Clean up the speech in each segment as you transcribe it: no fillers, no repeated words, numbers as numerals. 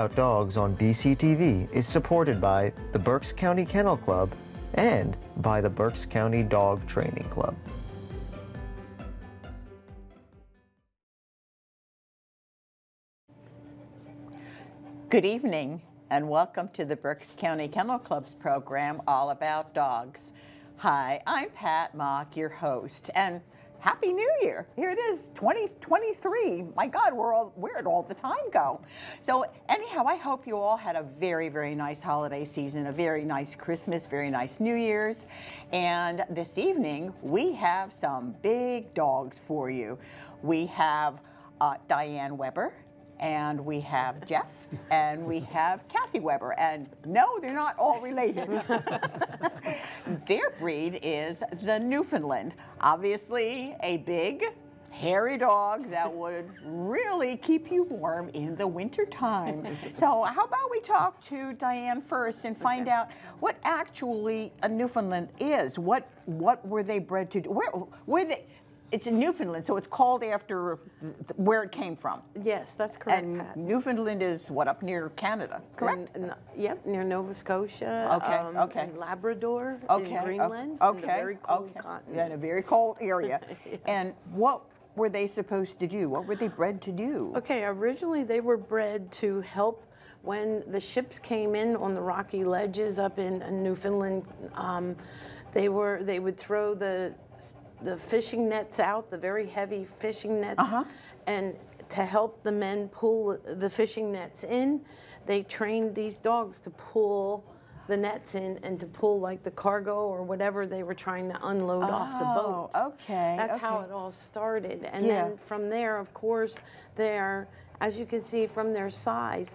About Dogs on BCTV is supported by the Berks County Kennel Club and by the Berks County Dog Training Club. Good evening and welcome to the Berks County Kennel Club's program, All About Dogs. Hi, I'm Pat Mock, your host, and Happy New Year. Here it is, 2023. My God, where'd all the time go? So anyhow, I hope you all had a very, very nice holiday season, a very nice Christmas, very nice New Year's. And this evening, we have some big dogs for you. We have Diane Weber, and we have Jeff, and we have Kathy Weber, and no, they're not all related. Their breed is the Newfoundland. Obviously, a big, hairy dog that would really keep you warm in the wintertime. So how about we talk to Diane first and find out what actually a Newfoundland is. What were they bred to do? Where they? It's in Newfoundland, so it's called after where it came from. Yes, that's correct, And Pat. Newfoundland is, what, up near Canada, correct? Yep, near Nova Scotia. Okay. And Labrador, Okay. in Greenland. Okay. In the very cold continent. Yeah, in a very cold area. Yeah. And what were they supposed to do? What were they bred to do? Okay, originally they were bred to help when the ships came in on the rocky ledges up in Newfoundland. They would throw the fishing nets out, the very heavy fishing nets, and to help the men pull the fishing nets in, they trained these dogs to pull the nets in and to pull like the cargo or whatever they were trying to unload off the boats. Okay. That's how it all started. And then from there, of course, as you can see from their size,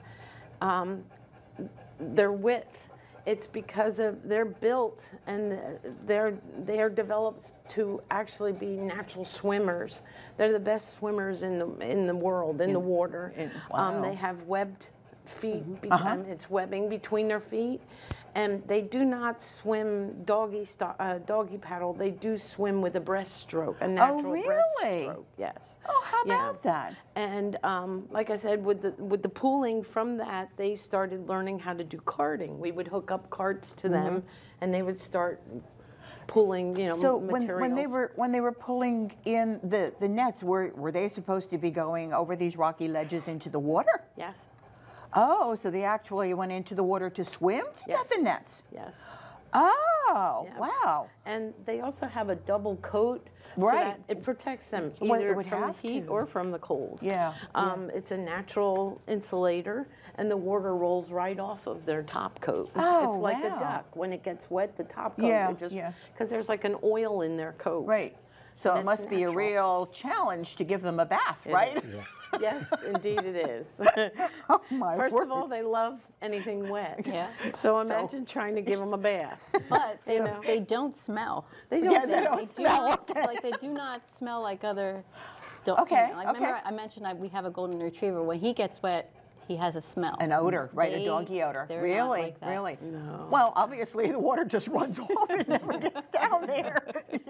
their width, it's because of they're built and they are developed to actually be natural swimmers. They're the best swimmers in the world, in the water. Wow. They have webbed feet. It's webbing between their feet, and they do not swim doggy paddle. They do swim with a breaststroke, a natural breaststroke. Yes. Oh, how about that? And like I said, with the pooling from that, they started learning how to do carting. We would hook up carts to them, and they would start pulling, So materials. when they were pulling in the nets, were they supposed to be going over these rocky ledges into the water? Yes. Oh, so they actually went into the water to swim to get the nets? Yes. Oh, Yeah. wow. And they also have a double coat so Right. that it protects them Well, it either would from the have heat to. or from the cold. Yeah, It's a natural insulator, and the water rolls right off of their top coat. Oh, it's like wow. a duck. When it gets wet, the top coat, Yeah, it just, yeah. because there's like an oil in their coat. Right. So it And must it's be a natural. real challenge to give them a bath, right? Yes. Yes, indeed it is. Oh, my First word. of all, they love anything wet. Yeah. So imagine trying to give them a bath. But You know. they don't smell. They don't Yeah, they smell. don't do smell. not, like they do not smell like other dogs. Okay, Like, okay. remember I mentioned we have a golden retriever. When he gets wet, he has a smell. An odor, right? They- A doggy odor. they're not Really? like that. Really? No. Well, obviously the water just runs off and never gets down there,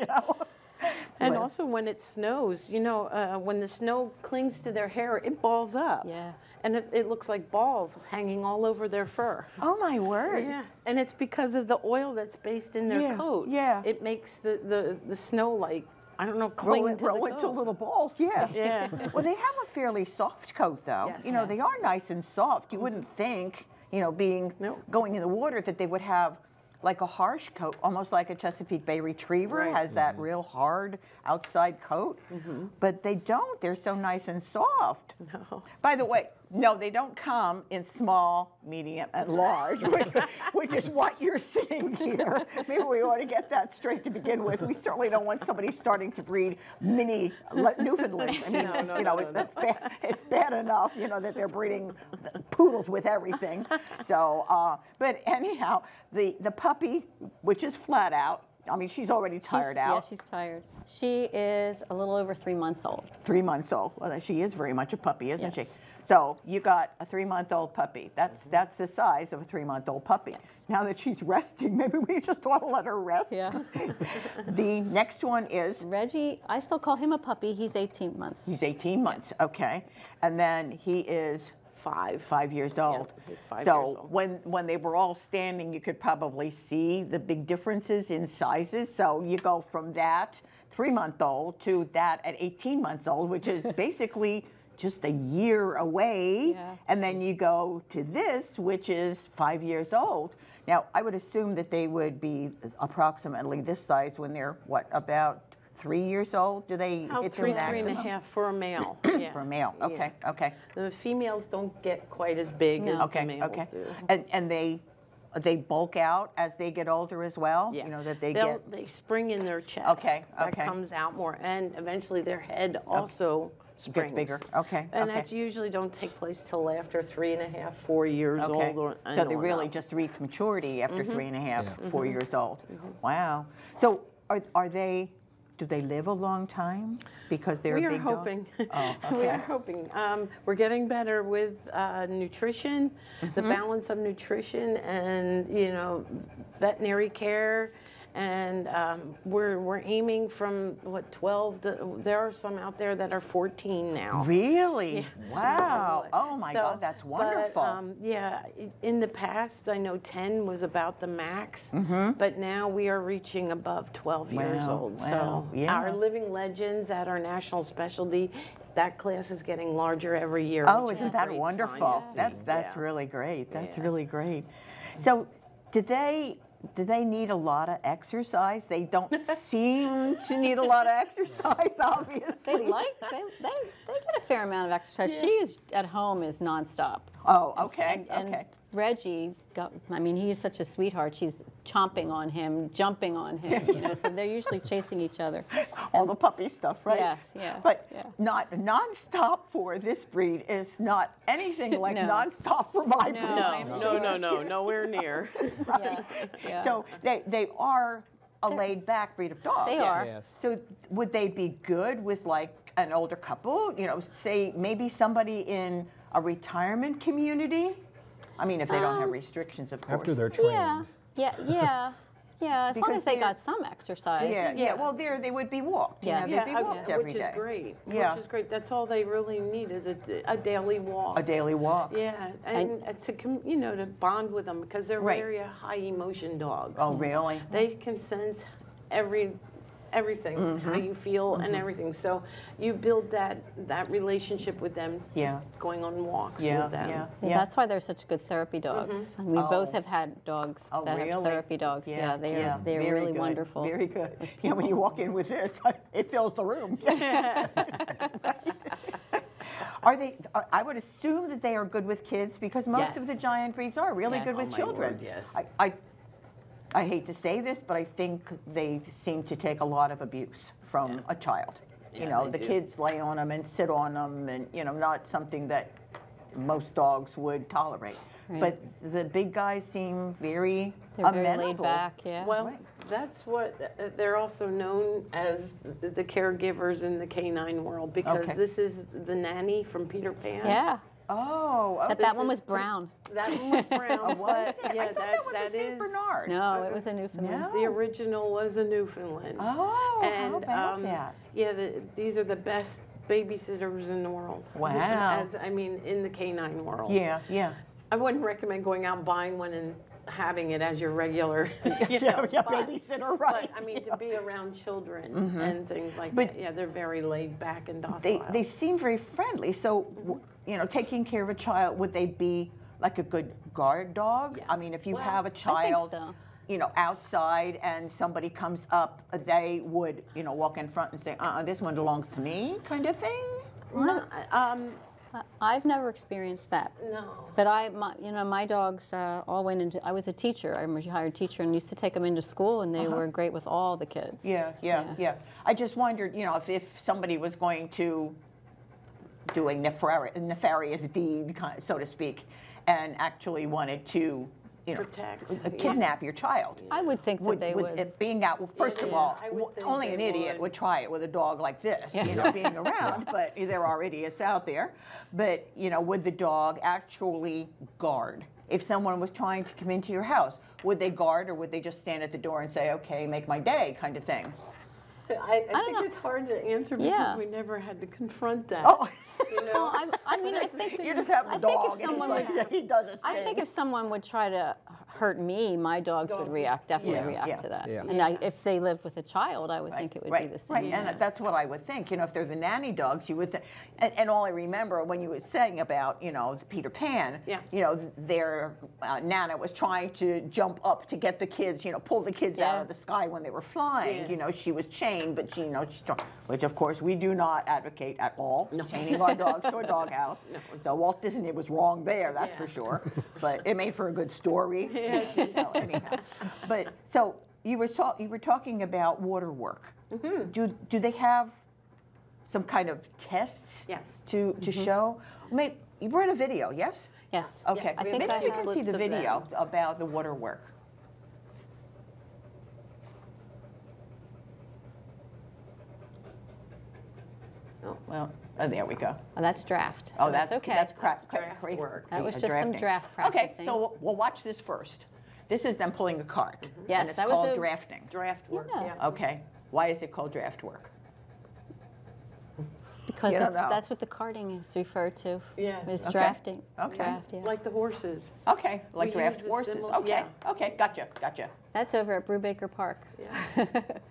And But- also when it snows, when the snow clings to their hair, it balls up. Yeah. And it looks like balls hanging all over their fur. Oh, my word. Yeah. And it's because of the oil that's based in their Yeah, coat. yeah. It makes the snow, like, I don't know, cling to the Roll coat. into little balls, yeah. Yeah. Well, they have a fairly soft coat, though. Yes. They are nice and soft. You wouldn't think, going in the water that they would have like a harsh coat, almost like a Chesapeake Bay Retriever Right. has that real hard outside coat. But they don't. They're so nice and soft. No. By the way, no, they don't come in small, medium, and large, which is what you're seeing here. Maybe we ought to get that straight to begin with. We certainly don't want somebody starting to breed mini Newfoundlands. I mean, No. that's bad. It's bad enough, that they're breeding poodles with everything. So, but anyhow, the puppy, which is flat out. I mean, she's already tired out. Yeah, she's tired. She is a little over 3 months old. 3 months old. Well, she is very much a puppy, isn't Yes. she? So you got a 3-month-old puppy. That's the size of a 3-month-old puppy. Yes. Now that she's resting, maybe we just ought to let her rest. Yeah. The next one is, Reggie, I still call him a puppy. He's 18 months. he's 18 months, okay. And then he is 5. 5 years old. Yeah, he's 5 so years old. when they were all standing, you could probably see the big differences in sizes. So you go from that 3-month-old to that at 18 months old, which is basically just a year away. Yeah. And then you go to this, which is 5 years old. Now, I would assume that they would be approximately this size when they're, what, about 3 years old? Do they About hit 3, their maximum? 3.5 for a male. Yeah. For a male, okay, Yeah. okay. The females don't get quite as big as the Okay, males okay. do. And they bulk out as they get older as well? Yeah. You know, that they They'll- get... They spring in their chest. Okay, That okay. comes out more. And eventually their head also springs. bigger. Okay, And okay. that's usually don't take place till after 3.5, 4 years Okay. old. So they really up. just reach maturity after Mm-hmm. 3.5, 4 years old. Wow. So are they... Do they live a long time because they're We a are big dog? hoping. Oh, We okay. are hoping. We're getting better with nutrition, the balance of nutrition, and veterinary care, and we're aiming from 12 to. There are some out there that are 14 now. Really? Wow. Oh my So, God, that's wonderful. But, yeah, in the past, I know 10 was about the max, but now we are reaching above 12 years Wow, old. wow, So yeah. our living legends at our national specialty, that class is getting larger every year. Oh, which is isn't a that great wonderful? sign to see. That's Yeah. really great. That's Yeah. really great. So, do they need a lot of exercise? They don't seem to need a lot of exercise, obviously. They get a fair amount of exercise. She is at home is nonstop. Oh, okay, And okay. Reggie, he's such a sweetheart. She's chomping on him, jumping on him, so they're usually chasing each other. All the puppy stuff, right? Yes, yeah, But yeah. not nonstop for this breed is not anything like No. nonstop for my breed. No, nowhere near. Yeah. So they are a laid back breed of dog. They are. Yes. So would they be good with like an older couple? Say maybe somebody in a retirement community? I mean, if they don't have restrictions, of course. After they're trained. Yeah. As long Because as they they're- got some exercise. Yeah. Well, they would be walked. Yes. They'd be Yeah, walked every which day. is great. Yeah. Which is great. That's all they really need is a daily walk. A daily walk. Yeah, and to bond with them because they're Right. very high emotion dogs. Oh, really? They can sense everything, Mm-hmm. how you feel and everything. So you build that relationship with them, Yeah. just going on walks Yeah, with them. yeah. Yeah, that's why they're such good therapy dogs. And we both have had dogs Oh, that have really? therapy dogs. Yeah, they're very really good, wonderful. Very good. Yeah, when you walk in with this, it fills the room. I would assume that they are good with kids because most of Yes. the giant breeds are really Yes. good Oh, with my children. Lord, yes. I hate to say this, but I think they seem to take a lot of abuse from a child. Yeah, The they do. kids lay on them and sit on them and, not something that most dogs would tolerate. Right. But the big guys seem very They're very amenable. laid back. Yeah. Well, Right. that's what they're also known as the caregivers in the canine world because Okay. this is the nanny from Peter Pan. yeah. Oh, Except this that one is- was brown. That one was brown. oh, was but it? yeah, I thought that was a that Saint is- Bernard. No, it was a Newfoundland. No. The original was a Newfoundland. Oh, and how about that? yeah, these are the best babysitters in the world. Wow. In the canine world. Yeah, yeah. I wouldn't recommend going out and buying one and having it as your regular. Yeah, but- babysitter, right. But to be around children and things like But- that, yeah, they're very laid back and docile. They seem very friendly. So, taking care of a child, would they be like a good guard dog? Yeah. I mean, if you Well, have a I think child, so. outside and somebody comes up, they would, walk in front and say, this one belongs to me, kind of thing? No, I've never experienced that. no. But my dogs all went into. I was a teacher. I'm a retired teacher, and used to take them into school, and they were great with all the kids. Yeah. I just wondered, if somebody was going to do a nefarious deed, so to speak, and actually wanted to, Protect. kidnap your child. I would think that they would. It being out, well, first of Yeah, all, I would think only they an idiot would try it with a dog like this, being around, but there are idiots out there. But, would the dog actually guard? If someone was trying to come into your house, would they guard or would they just stand at the door and say, okay, make my day, kind of thing? I think it's hard to answer because Yeah. we never had to confront that. Oh. You know? Well, I mean, I think You just have a dog, if someone and would, he does his I thing. think if someone would try to hurt me, my dogs would definitely Yeah, react yeah. to that. Yeah. And if they lived with a child, I would think it would be the same. Right, Yeah. and that's what I would think. You know, if they're the nanny dogs, you would think. And all I remember when you were saying about, you know, Peter Pan, Yeah. you know, their Nana was trying to jump up to get the kids, you know, pull the kids out Yeah. of the sky when they were flying. Yeah. You know, she was chained, but she, you know, which of course we do not advocate at all, chaining our dogs to a doghouse. So Walt Disney was wrong there, that's for sure. But it made for a good story. You know, anyhow. But so you were talking about water work. Do they have some kind of tests? Yes. To show? Maybe we're in a video, yes? Yes. Okay. I think Maybe I we have can see clips the of video about the water work. Oh. Well, oh, there we go. Oh, that's draft. Oh, that's okay. That's That's draft work. That was just some drafting. draft Okay, practicing. so we'll watch this first. This is them pulling a cart. Yes, and it's that was called a- drafting. Draft work, Yeah. yeah. Okay. Why is it called draft work? Because You don't know. that's what the carting is referred to. Yeah. It's Okay. drafting. Okay. Draft, yeah. Like the horses. Okay, like We draft use a horses. similar- Okay, yeah. okay, gotcha. That's over at Brubaker Park. Yeah.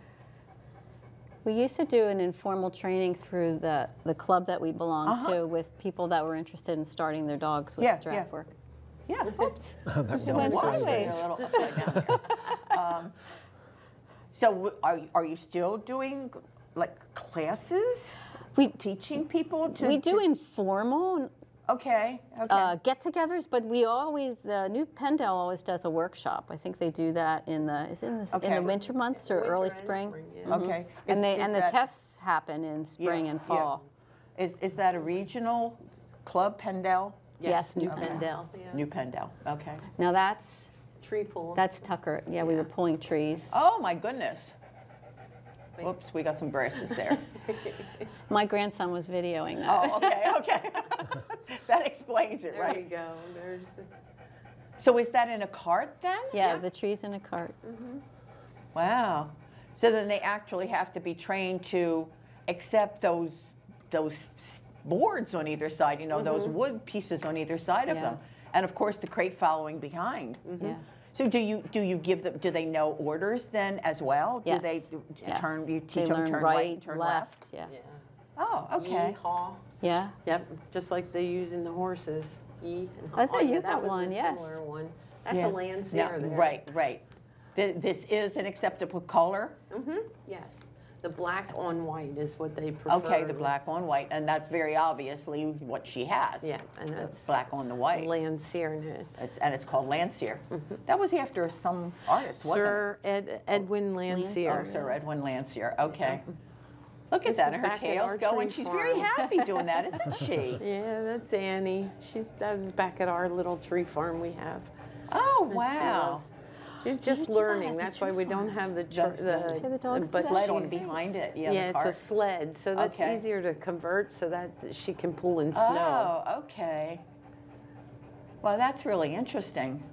We used to do an informal training through the club that we belonged to with people that were interested in starting their dogs with Yeah, draft yeah. work. Yeah. Oops. It went Why? sideways. A little upside down here. So are you still doing like classes? We Teaching people to? we do informal Okay. get-togethers, but we always the New Pendle always does a workshop. I think they do that in the in Okay. the winter months or Winter early and spring. yeah. Okay. And Is the that- tests happen in spring Yeah, and yeah. fall. Is that a regional club, Pendel? Yes, New okay. Pendel. Yeah. New Pendel. Okay. Now that's Tree pull. Tucker. Yeah, we were pulling trees. Oh my goodness. Whoops, we got some braces there. My grandson was videoing that. Oh, okay. That explains it, There right? we go. There's the. So is that in a cart then? Yeah, the trees in a cart. Wow. So then they actually have to be trained to accept those boards on either side, you know, those wood pieces on either side of Yeah. them. And of course the crate following behind. Yeah. So do you give them, do they know orders then as well? Yes. Do they Yes. turn, you They teach them learn turn right, right, turn left? Yeah. Yeah. Oh, okay. Yeehaw. Yeah. Yep. Just like they use in the horses. Yee and haw. I thought you yeah, that got was one, a yes. similar one. That's Yeah. a Landseer Yeah, there. right. This is an acceptable color? Yes. The black on white is what they prefer. Okay, the black on white, and that's very obviously what she has. Yeah, and The that's black on the white. Landseer. And it. And it's called Landseer. That was after some artist, wasn't Sir Edwin Landseer. it? Oh, Sir Edwin Landseer. Okay. Look at This that, is and her back at tail's our going. tree She's very farm. happy doing that, isn't she? Yeah, that's Annie. That was back at our little tree farm we have. Oh, And she wow. loves- She's just do that learning. at the That's why tree we don't farm. have the the dogs but do that? Sled on she's- behind it. Yeah, Yeah, the it's a cart. sled, so that's Okay. easier to convert so that she can pull in snow. Oh, okay. Well, that's really interesting.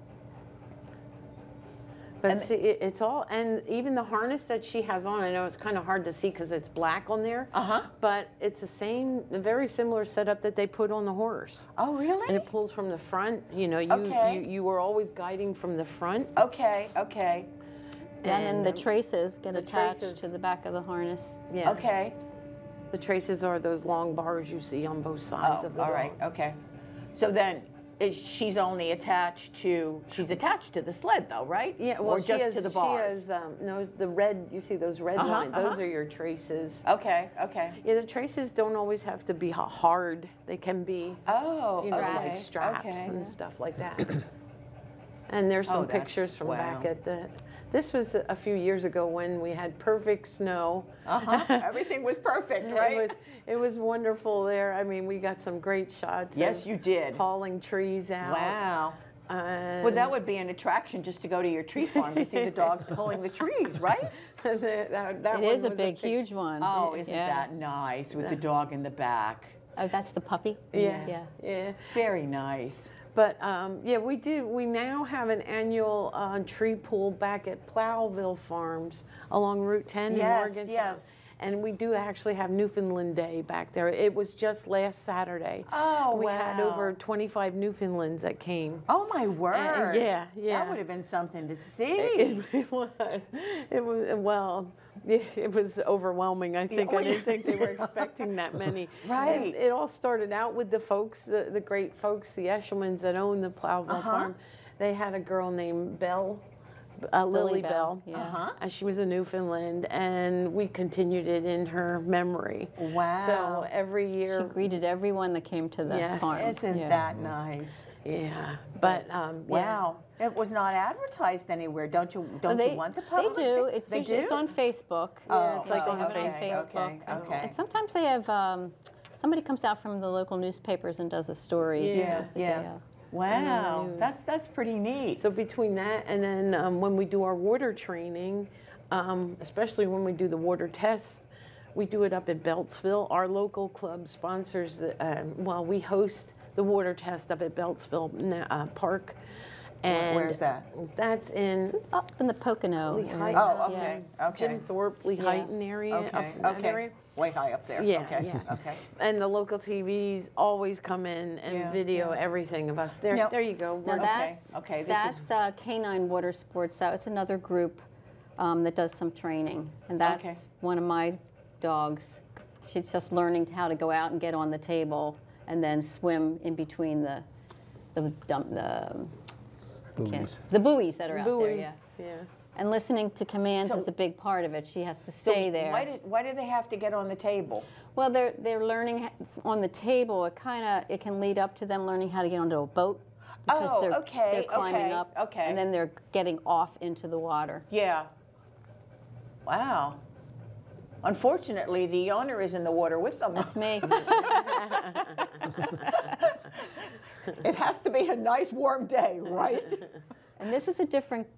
But and- see, it's all, and even the harness that she has on, I know it's kind of hard to see because it's black on there. But it's the same, a very similar setup that they put on the horse. Oh, really? And it pulls from the front. You know, Okay. you were always guiding from the front. Okay. And then the um, traces get the attached traces- to the back of the harness. Yeah. Okay. The traces are those long bars you see on both sides Oh, of the all right. dog. Okay. So then, she's only attached to, she's attached to the sled though, right? Yeah, well, or she just has, to the bars? She has, no, the red, you see those red lines, those are your traces. Okay. Yeah, the traces don't always have to be hard. They can be, Oh, you know, okay. like straps okay. and stuff like that. And there's some Oh, that's- pictures from wow. back at the, this was a few years ago when we had perfect snow. Everything was perfect, right? It was wonderful there. I mean, we got some great shots. Yes, of you did. Hauling trees out. Wow. And Well, that would be an attraction just to go to your tree farm. You see the dogs pulling the trees, right? that It one is a was big, picture. huge one. Oh, isn't Yeah. that nice with the dog in the back? Oh, that's the puppy? Yeah. Yeah. Yeah. Very nice. But yeah, we do. We now have an annual tree pool back at Plowville Farms along Route 10 in Morgantown. Yes. And we do actually have Newfoundland Day back there. It was just last Saturday. Oh, we wow. had over 25 Newfoundlands that came. Oh, my word. Yeah, yeah. That would have been something to see. It was. It was, well, it was overwhelming, I think. I didn't think they were expecting that many. Right. And it all started out with the folks, the great folks, the Eshelmans that own the Plowville farm. They had a girl named Belle. Lily Bell. Yeah. And she was a Newfoundland, and we continued it in her memory. Wow. So every year. She greeted everyone that came to the farm. Isn't that nice? Yeah. But wow. It was not advertised anywhere. Don't you want the public? They do. They do? It's on Facebook. Yeah, it's like they on have it on Facebook. Facebook. Okay. And sometimes they have somebody comes out from the local newspapers and does a story. Yeah. the day of. Wow, news. that's pretty neat. So between that and then when we do our water training, especially when we do the water tests, we do it up in Beltsville. Our local club sponsors we host the water test up at Beltsville Park. And where's that? That's in Up in the Pocono. Lehigh. Oh, okay, okay. Jim Thorpe, Lehighton area. Okay, up in that okay. area. Way high up there. Yeah, Okay, yeah. okay. And the local TVs always come in and video everything of us. There, Now- there you go. Now Okay, okay, this that's Canine Water Sports. So it's another group that does some training, and that's Okay. one of my dogs. She's just learning how to go out and get on the table, and then swim in between the Buoys. the buoys that are out there. Buoys. Yeah. Yeah. And listening to commands So- is a big part of it. She has to So stay there. why do they have to get on the table? Well, they're learning on the table. It can lead up to them learning how to get onto a boat because Oh, they're okay, climbing okay, up, okay. and then they're getting off into the water. Yeah. Wow. Unfortunately, the owner is in the water with them. That's me. It has to be a nice warm day, right? And this is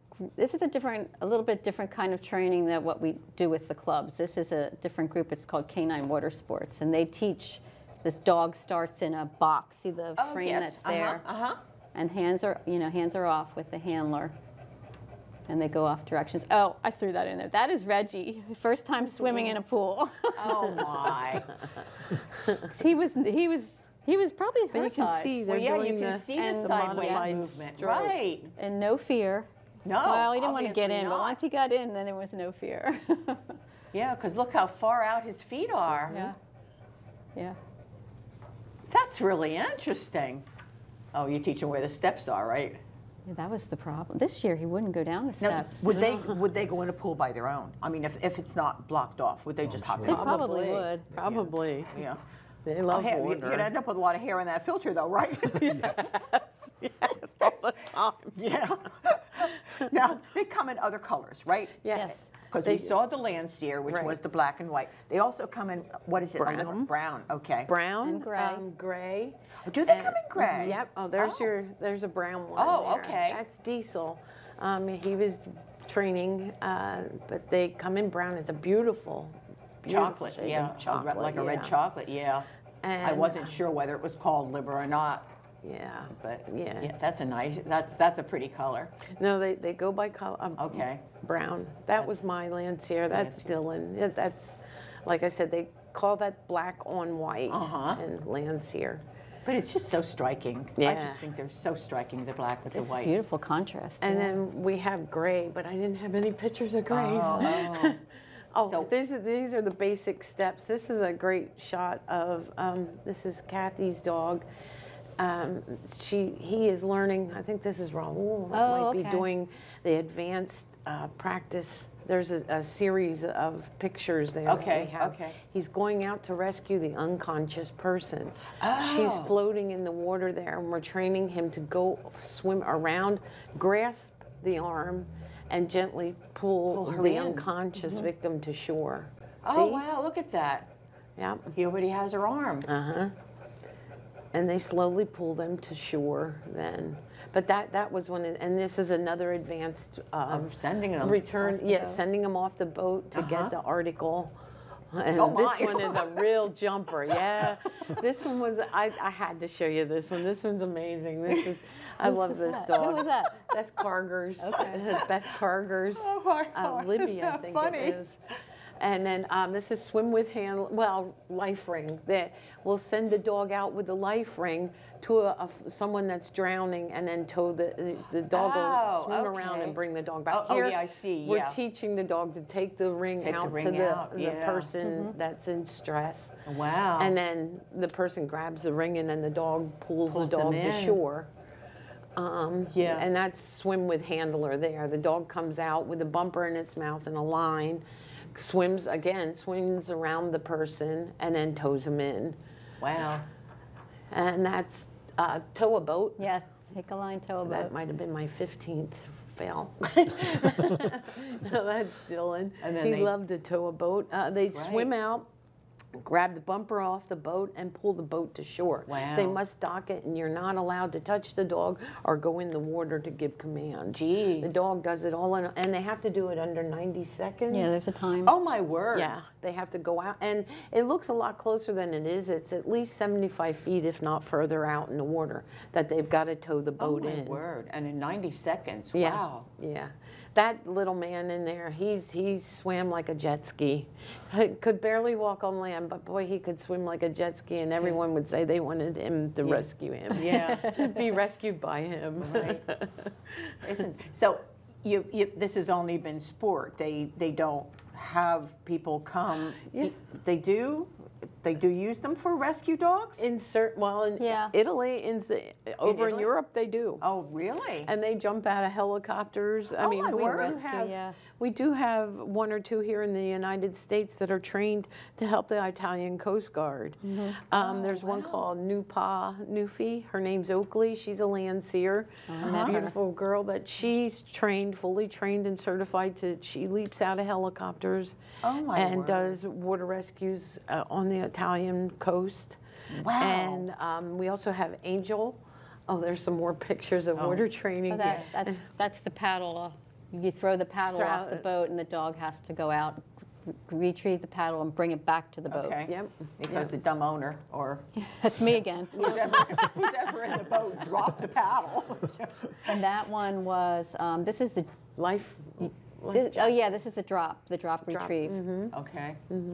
a little bit different kind of training than what we do with the clubs. This is a different group. It's called Canine Water Sports, and they teach. This dog starts in a box. See the frame yes. that's there, and hands are off with the handler, and they go off directions. Oh, I threw that in there. That is Reggie, first time swimming in a pool. Oh my. he was probably her But you can size. see they're Well, yeah, doing you can the, see and the the sideways modified movement, stroke. right? And no fear. No, Well, he didn't want to get obviously in, but not. once he got in, then there was no fear. Yeah, because look how far out his feet are. Yeah. Yeah. That's really interesting. Oh, you teach him where the steps are, right? Yeah, that was the problem. This year he wouldn't go down the Now, steps. would they go in a pool by their own? I mean, if it's not blocked off, would they just hop They in? probably would. Probably. Yeah. They love Hair, water. you'd end up with a lot of hair in that filter, though, right? Yes, yes, all the time. Yeah. Now, they come in other colors, right? Yes. Because we saw the Landseer, which Right. was the black and white. They also come in, what is it? Brown. Brown, okay. Brown And gray. Gray. Do they come in gray? Yep. Oh, there's Oh. there's a brown one. Oh, there. okay. That's Diesel. He was training, but they come in brown. It's a beautiful Chocolate, shade yeah. of chocolate, Like a red yeah. chocolate, yeah. I And- wasn't sure whether it was called liver or not, Yeah. but Yeah. that's a nice, that's a pretty color. No, they go by color. Okay. Brown. That was my Landseer. That's Landseer. Dylan. Yeah, that's, like I said, they call that black on white Uh-huh. and Landseer. But it's just so striking. I Yeah. just think they're so striking, the black with the white. Beautiful contrast. And yeah. then we have gray, but I didn't have any pictures of grays. Oh. Oh, So- these are the basic steps. This is a great shot of, this is Kathy's dog. He is learning, I think this is Raul, that Oh, might be okay. doing the advanced practice. There's a series of pictures there that Okay, we have. okay. He's going out to rescue the unconscious person. She's Oh. floating in the water there, and we're training him to go swim around, grasp the arm, and gently pull her the in. unconscious victim to shore. Oh, See? wow, look at that. Yep. He already has her arm. And they slowly pull them to shore then. But that was one, and this is another advanced Of sending them return. off the Yes, boat. sending them off the boat to get the article And Oh, this my. one is a real jumper. Yeah, this one was. I had to show you this one. This one's amazing. This is. I love this dog. Who was that? That's Carger's. Okay. Beth Carger's. Oh my God, Libby, isn't I that think funny? it is. And then this is swim with hand. Well, life ring. That we'll send the dog out with the life ring to someone that's drowning, and then tow the dog will swim around okay. and bring the dog back. Oh, Here, yeah, I see, We're yeah. teaching the dog to take the ring Take the out ring to the, out, the yeah. person that's in stress. Wow. And then the person grabs the ring, and then the dog pulls the Pulls them dog to in. shore. Yeah. And that's swim with handler there. The dog comes out with a bumper in its mouth and a line, swims around the person, and then tows them in. Wow. And that's tow a boat. Yeah, take a line, tow a boat. That might have been my 15th fail. No, that's Dylan. And then he they- loved to tow a boat. They swim out, grab the bumper off the boat, and pull the boat to shore. Wow. They must dock it, and you're not allowed to touch the dog or go in the water to give command. Gee. The dog does it all, and they have to do it under 90 seconds. Yeah, there's a time. Oh my word. Yeah, they have to go out, and it looks a lot closer than it is. It's at least 75 feet, if not further, out in the water that they've got to tow the Oh boat my in. word. And in 90 seconds. Yeah, Wow. yeah. That little man in there, he swam like a jet ski. He could barely walk on land, but boy, he could swim like a jet ski, and everyone would say they wanted him to rescue him. Yeah. Be rescued by him. Right. So this has only been sport. They don't have people come. Yeah. They do use them for rescue dogs? In Yeah. Italy, over in Italy? Europe, they do. Oh, really? And they jump out of helicopters. I Oh, mean, my word. Rescue, we do have one or two here in the United States that are trained to help the Italian Coast Guard. There's one called Newfie. Her name's Oakley. She's a Landseer. met her. Beautiful girl that she's trained, fully trained and certified to. She leaps out of helicopters Oh, my and word. does water rescues on the Italian coast. Wow. And we also have Angel. Oh, there's some more pictures of water training. Oh, that's the paddle. You throw the paddle off the boat, and the dog has to go out, retrieve the paddle, and bring it back to the boat. Okay. Yep. Because the dumb owner or That's me again. who's ever in the boat dropped the paddle. And that one was, this is the, Life. this is the drop retrieve. Okay.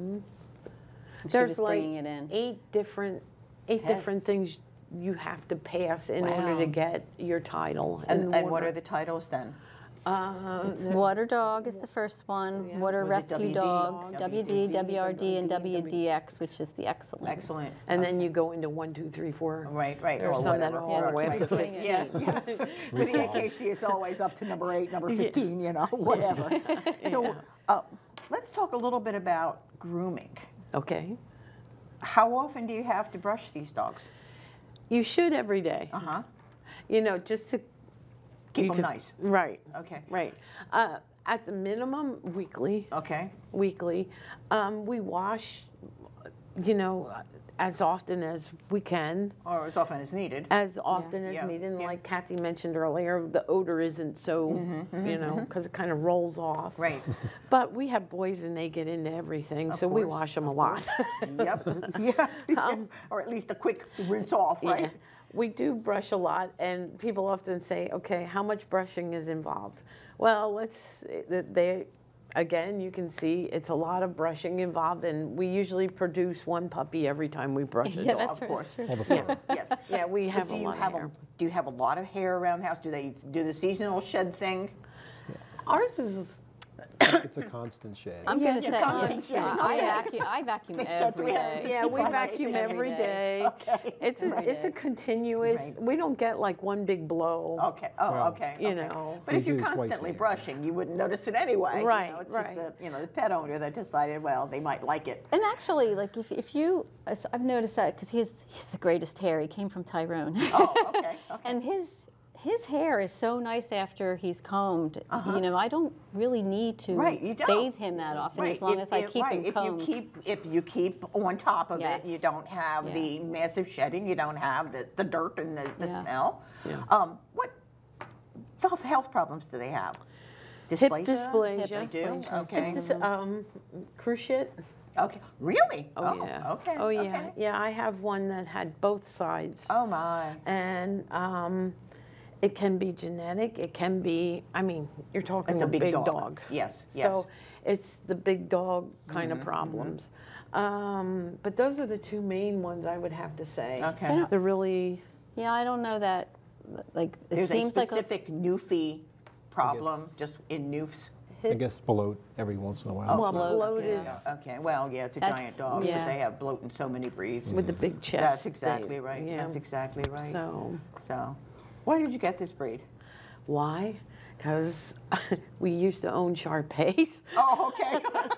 There's was like bringing it in. eight different things you have to pass in order to get your title. And what water. are the titles then? It's Water Dog is the first one, Water Was it Rescue WD? Dog, WD, WRD, and WD. WDX, which is the excellent. Excellent. And then you go into 1, 2, 3, 4. Right. There's or some that whatever. are all the way up to Right. 15. Yes. With the AKC, it's always up to number 8, number 15, whatever. So let's talk a little bit about grooming. Okay. How often do you have to brush these dogs? You should every day. Just to Keep you them could- nice. Right. Okay. Right. At the minimum, weekly. Okay. Weekly. We wash, as often as we can. Or as often as needed. As often as Yeah. needed. And Yeah. like Kathy mentioned earlier, the odor isn't so, because it kind of rolls off. Right. But we have boys and they get into everything, so we course, wash them a lot. Yep. Yeah. Or at least a quick rinse off, right? Yeah. We do brush a lot, and people often say, okay, how much brushing is involved? Well, again, you can see it's a lot of brushing involved, and we usually produce one puppy every time we brush a Yeah, dog. that's Of right. course. All the fur. Yes. Yeah, we have Do a you lot of have hair. do you have a lot of hair around the house? Do they do the seasonal shed thing? Ours is, It's a constant shade. I'm Yeah, going to yeah, say, constant yes, shade. I vacuum They shed every day. 365 yeah, we days vacuum every day. Okay. It's a continuous, Right. we don't get like one big blow. Okay. Oh, Well, okay. you okay. know. But We if you're do twice constantly a year. brushing, you wouldn't notice it anyway. Right, It's right. just the pet owner that decided, well, they might like it. And actually, like if you, I've noticed that because he's the greatest hair. He came from Tyrone. Oh, okay. And his hair is so nice after he's combed. I don't really need to Right, you don't. bathe him that often as long as I keep him combed. If you keep on top of it, you Yes. don't have Yeah. the massive shedding. You don't have the dirt and the Yeah. smell. Yeah. What health problems do they have? Hip Dysplasia? dysplasia. They do. Dysplasia. Okay. Cruciate. Okay, really? Oh, yeah. Okay. Oh, yeah. okay. Yeah, I have one that had both sides. Oh, my. And it can be genetic. It can be, I mean, you're talking It's a a big dog. dog. Yes, So it's the big dog kind of problems. But those are the two main ones I would have to say. Okay. They're really... Yeah, I don't know that, like, it There's seems a like specific Newfie problem just in Newfs. I guess bloat every once in a while. Well, bloat, bloat yeah. is Okay, well, yeah, it's a That's- giant dog, yeah. but they have bloat in so many breeds. with the big chest. That's exactly they- right. Yeah. That's exactly right. So, So, why did you get this breed? why? Because we used to own Shar-Peis. Oh, okay.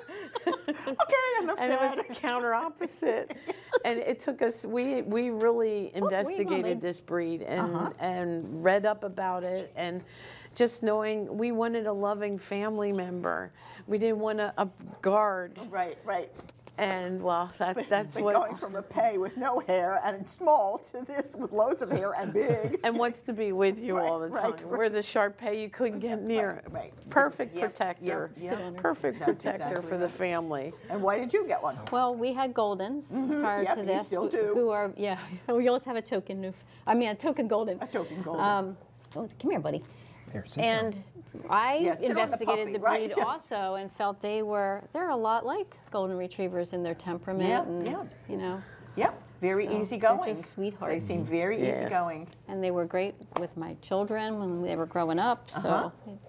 Okay, enough And it was said. a counter opposite. And it took us, we really investigated this breed and read up about it, and just knowing we wanted a loving family member. We didn't want a guard. Right, right. And well, that's But what. going from a pay with no hair and small to this with loads of hair and big. And wants to be with you all the time. right, Where the Shar-Pei, you couldn't get near. Right. Perfect Yep, protector. yep, yep. Perfect That's protector exactly for the right. family. And why did you get one? Well, we had Goldens prior Yep, to you this, still do. who are, yeah, we always have a token a token Golden. A token Golden. Oh, come here, buddy. Here, sit down. And I Yeah, sit on the investigated puppy, the right, breed yeah. also and felt they're a lot like Golden Retrievers in their temperament Yeah, and, yeah. you know, Yep, very So, easygoing. they're just sweethearts. They seem very Yeah. easygoing. and they were great with my children when they were growing up. So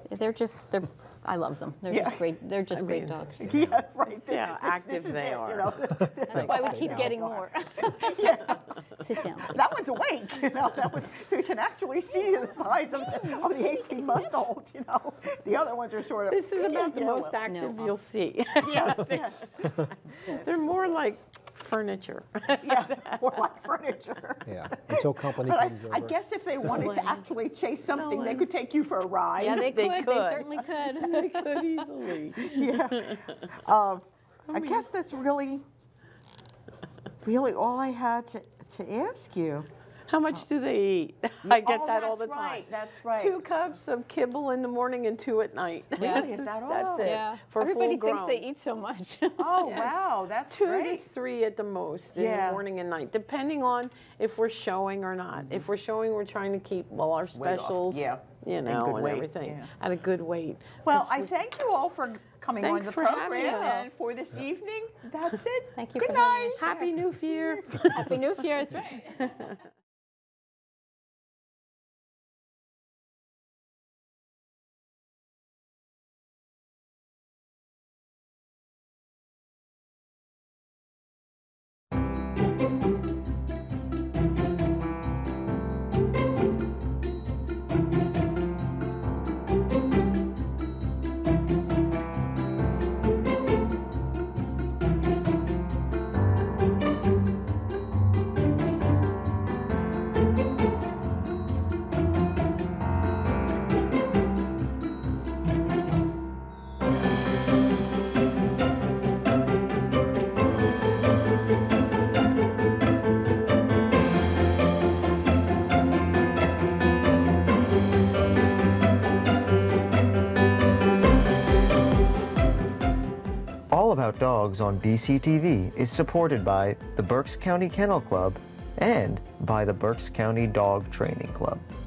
I love them. They're Yeah. just great. They're just great dogs. Yeah, right. See how active is they it, are. You know, That's why we keep getting more. Sit down. that one's awake, you know. So you can actually see the size of the 18-month-old, you know. The other ones are sort of. This is about the yeah, most well, active No. you'll see. Yes, yes. They're more like furniture. Yeah, more like furniture. Yeah, until company But comes over. I guess if they wanted to actually chase something, they Ellen. could take you for a ride. Yeah, they They could. They could. certainly could. They could easily. Yeah. I guess that's really all I had to ask you. How much do they eat? I get Oh, that all that's the time. right, that's right. 2 cups of kibble in the morning and 2 at night. Yeah. Is that all? That's it. Yeah. For Everybody full thinks they grown. eat so much. Oh, Yeah. wow, that's 2 great. to 3 at the most in Yeah. the morning and night, depending on if we're showing or not. If we're showing, we're trying to keep our off. specials, Yeah. you And know, good and weight, everything yeah. at a good weight. Well, 'Cause I we're- thank you all for coming Thanks on the for having program. us. And for this evening, that's it. Thank you Good for having night. us. Happy New Year. Happy New Year. That's right. All About Dogs on BCTV is supported by the Berks County Kennel Club and by the Berks County Dog Training Club.